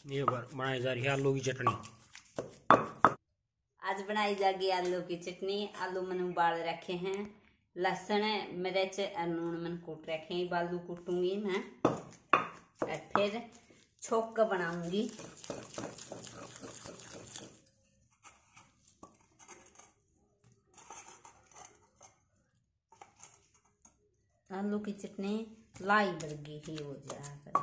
ये बनाई जा रही है आलू की चटनी। आज बनाई जाएगी आलू की चटनी। आलू मैंने उबाल रखे हैं, लहसुन मिर्च और नून मैंने कूट रखे हैं। आलू कूटूंगी मैं और फिर छोक कर बनाऊंगी। आलू की चटनी लाई वर्गी ही हो जाए।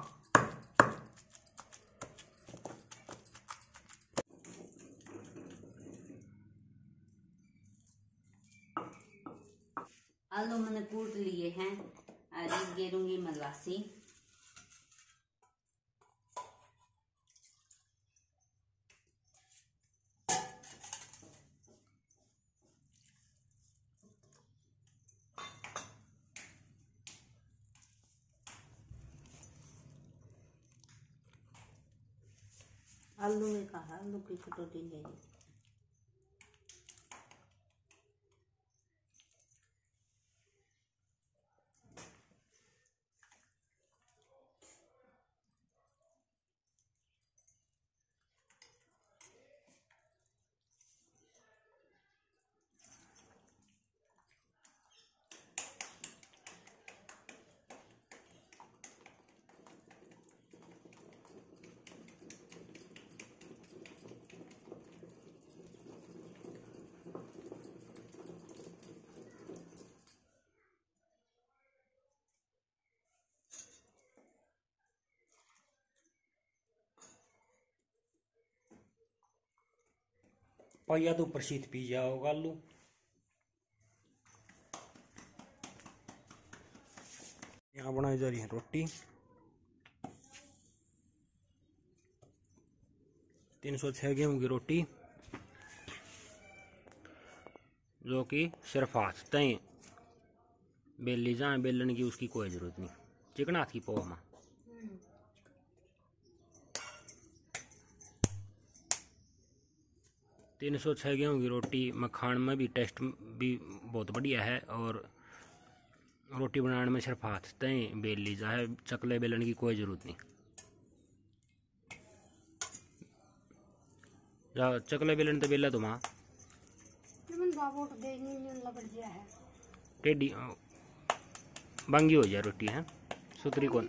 आलू मैंने कूट लिए हैं और गेरूंगी मलासी। आलू में कहा आलू की कटोरी ले ली। पहिया तो प्रसिद्ध पी जाओगा आलू। यहाँ बनाई जा रही है रोटी। 306 गेहूं की रोटी, जो कि सिर्फ हाथ तय बेली जाए। बेलन की उसकी कोई जरूरत नहीं, चिकना हाथ की पोहा में। 306 गेहूं की रोटी मखान में भी टेस्ट भी बहुत बढ़िया है। और रोटी बनाने में सिर्फ हाथ तय बेल ली जाए, चकले बेलन की कोई जरूरत नहीं। चकले बेलन तो बेला तो माँ टेढ़ी बांगी हो जाए रोटी है सुतरी को।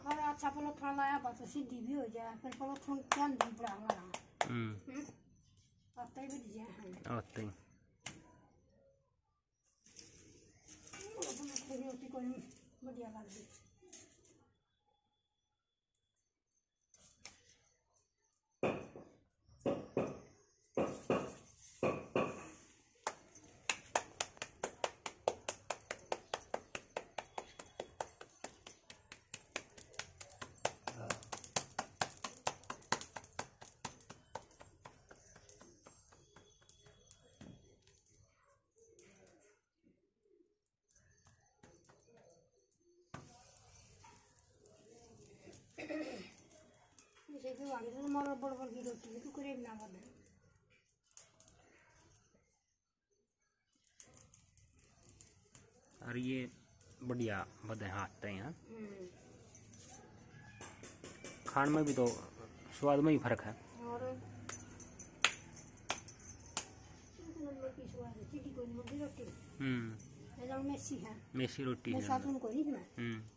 आते ही बढ़िया लगती। और ये बढ़िया बदे हाथ हैं। खान में भी तो स्वाद में ही फर्क है। और मेसी रोटी है।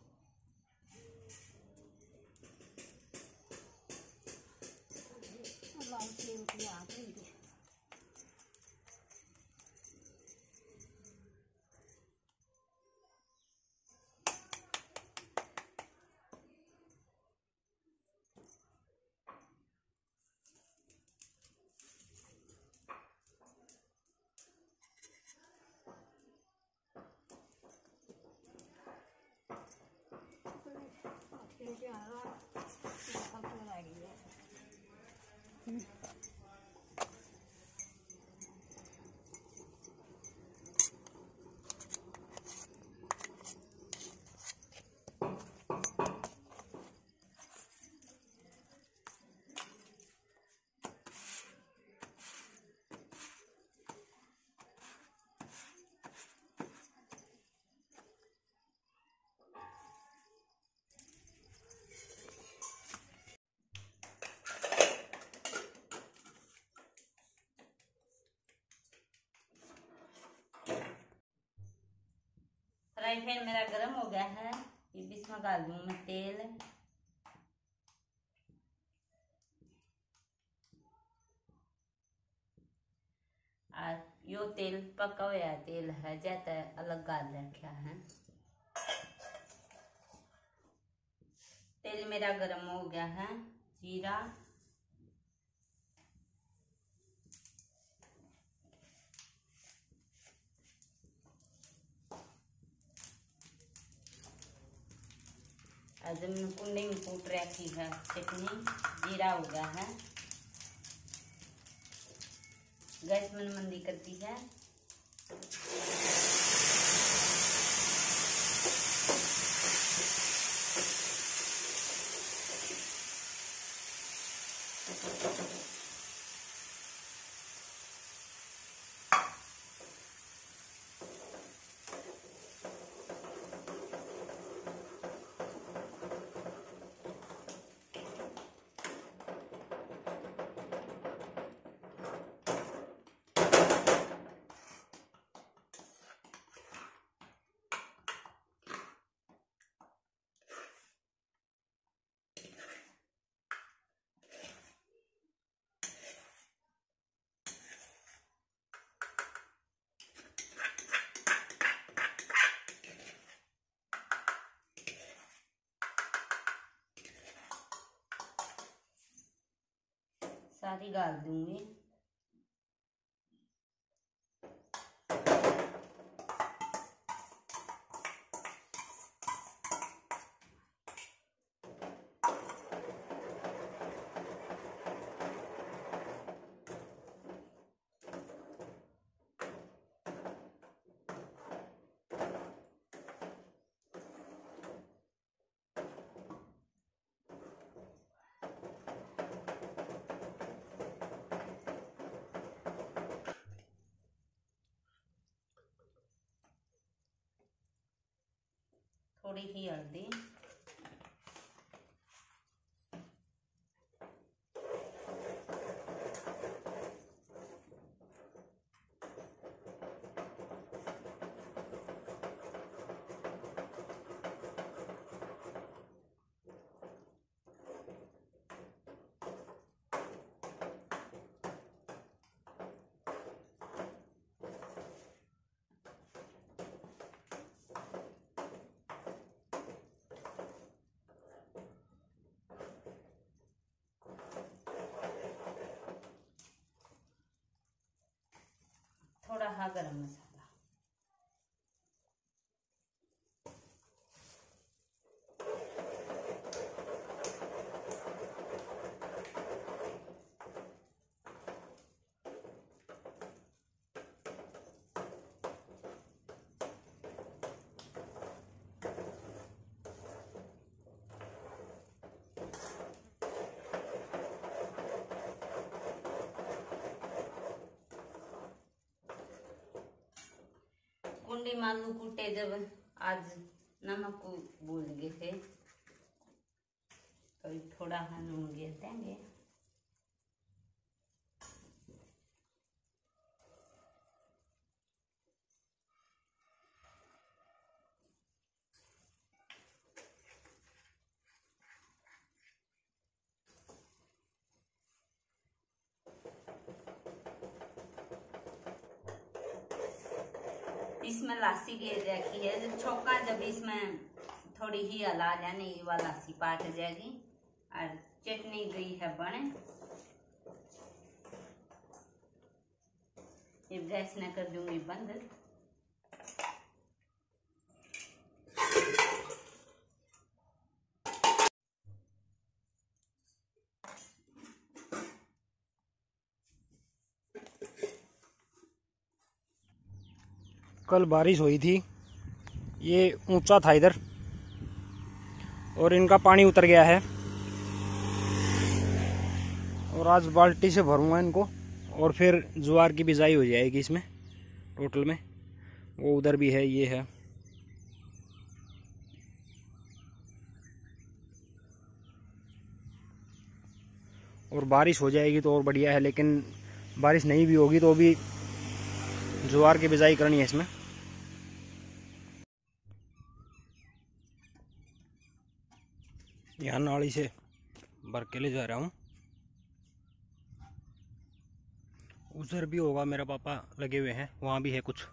फ्राई पैन मेरा गर्म हो गया है, इसमें डाल दूँ मैं तेल। और यो तेल पका हुआ तेल है, ज्यादा अलग गाल रखा है। तेल मेरा गर्म हो गया है। जीरा, आज हमने कुंडे में कूट रखी है चटनी। जीरा हो गया है। गैस मन मंदी करती है। सारी डाल दूंगी। थोड़ी ही हल्दी, थोड़ा हा गरम मसाला। कुंडी में आलू कूटे जब आज नमक को भूल गए थे, तो थोड़ा हाँ नून गिर देंगे। इसमें लासी गिर रखी है, जब छोका जब इसमें थोड़ी ही हला जाने वो लासी पाट जाएगी और चटनी गई है बने। ये गैस न कर दूंगी बंद। कल बारिश हुई थी, ये ऊंचा था इधर और इनका पानी उतर गया है और आज बाल्टी से भरूंगा इनको और फिर ज्वार की बिजाई हो जाएगी इसमें। टोटल में वो उधर भी है, ये है। और बारिश हो जाएगी तो और बढ़िया है, लेकिन बारिश नहीं भी होगी तो भी ज्वार की बिजाई करनी है इसमें। यहाँ नाली से भर के ले जा रहा हूँ। उधर भी होगा, मेरा पापा लगे हुए हैं, वहाँ भी है कुछ।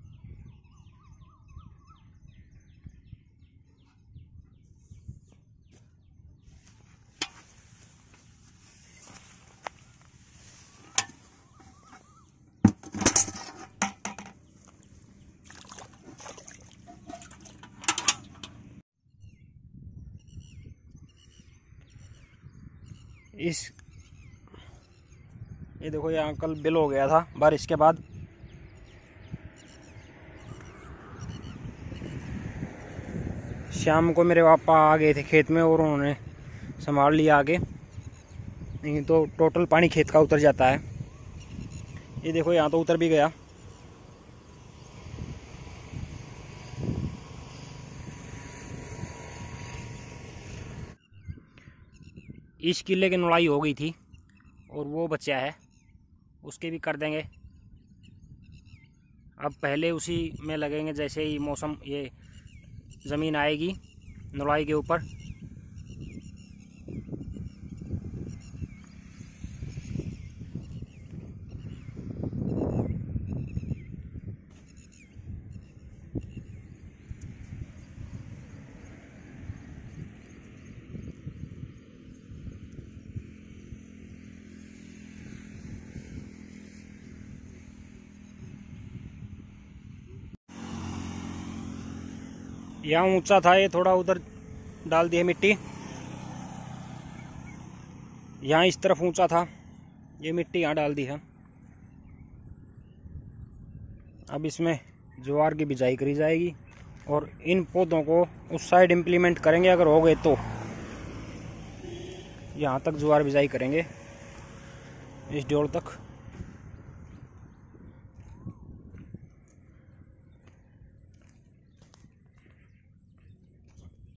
ये देखो, यहाँ कल बिल हो गया था बारिश के बाद। शाम को मेरे पापा आ गए थे खेत में और उन्होंने संभाल लिया आगे, नहीं तो टोटल पानी खेत का उतर जाता है। ये देखो, यहाँ तो उतर भी गया। इस किले की नुड़ाई हो गई थी और वो बचा है, उसके भी कर देंगे। अब पहले उसी में लगेंगे जैसे ही मौसम, ये ज़मीन आएगी नुड़ाई के ऊपर। यहाँ ऊंचा था, ये थोड़ा उधर डाल दी है मिट्टी। यहाँ इस तरफ ऊंचा था, ये मिट्टी यहाँ डाल दी है। अब इसमें ज्वार की बिजाई करी जाएगी और इन पौधों को उस साइड इम्प्लीमेंट करेंगे, अगर हो गए तो यहाँ तक ज्वार बिजाई करेंगे, इस डोल तक।